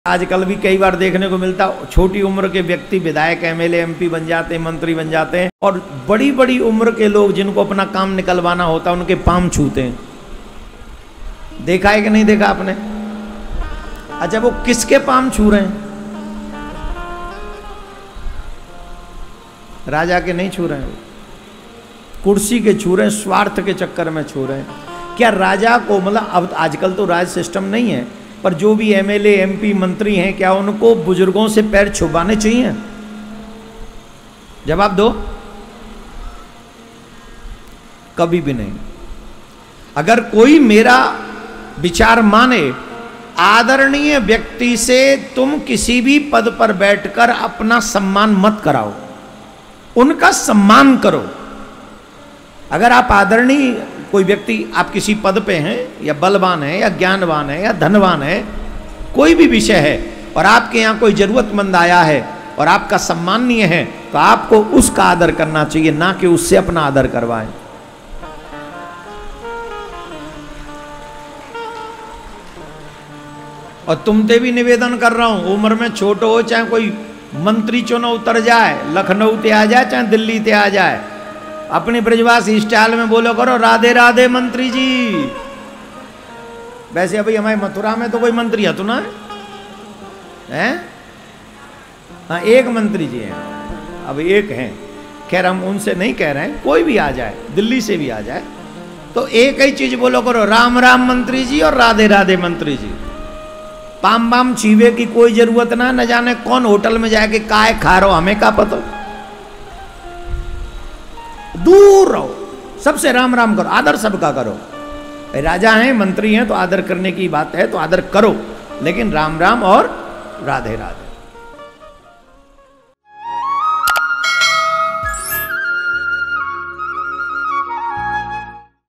आजकल भी कई बार देखने को मिलता, छोटी उम्र के व्यक्ति विधायक, एमएलए, एमपी बन जाते हैं, मंत्री बन जाते हैं, और बड़ी बड़ी उम्र के लोग जिनको अपना काम निकलवाना होता है उनके पांव छूते हैं। देखा है कि नहीं देखा आपने? अच्छा, वो किसके पांव छू रहे हैं? राजा के नहीं छू रहे हैं, कुर्सी के छू रहे हैं, स्वार्थ के चक्कर में छू रहे हैं। क्या राजा को, मतलब अब आजकल तो राज सिस्टम नहीं है, पर जो भी एमएलए, एमपी, मंत्री हैं, क्या उनको बुजुर्गों से पैर छुपाने चाहिए? जवाब दो। कभी भी नहीं। अगर कोई मेरा विचार माने, आदरणीय व्यक्ति से तुम किसी भी पद पर बैठकर अपना सम्मान मत कराओ, उनका सम्मान करो। अगर आप आदरणीय कोई व्यक्ति, आप किसी पद पे हैं, या बलवान है, या ज्ञानवान है, या धनवान है, कोई भी विषय है, और आपके यहाँ कोई जरूरतमंद आया है और आपका सम्माननीय है, तो आपको उसका आदर करना चाहिए, ना कि उससे अपना आदर करवाएं। और तुमसे भी निवेदन कर रहा हूं, उम्र में छोटे हो, चाहे कोई मंत्री चुनाव उतर जाए, लखनऊ ते आ जाए, चाहे दिल्ली ते आ जाए, अपनी ब्रजवासी स्टाइल में बोलो करो, राधे राधे मंत्री जी। वैसे अभी हमारे मथुरा में तो कोई मंत्री है तो ना है? हाँ, एक मंत्री जी हैं, अब एक हैं। खैर हम उनसे नहीं कह रहे हैं, कोई भी आ जाए, दिल्ली से भी आ जाए, तो एक ही चीज बोलो करो, राम राम मंत्री जी और राधे राधे मंत्री जी। पाम बाम छीवे की कोई जरूरत ना, न जाने कौन होटल में जाके काय खा रहो, हमें क्या पता। दूर रहो, सबसे राम राम करो, आदर सबका करो। राजा हैं, मंत्री हैं, तो आदर करने की बात है, तो आदर करो, लेकिन राम राम और राधे राधे।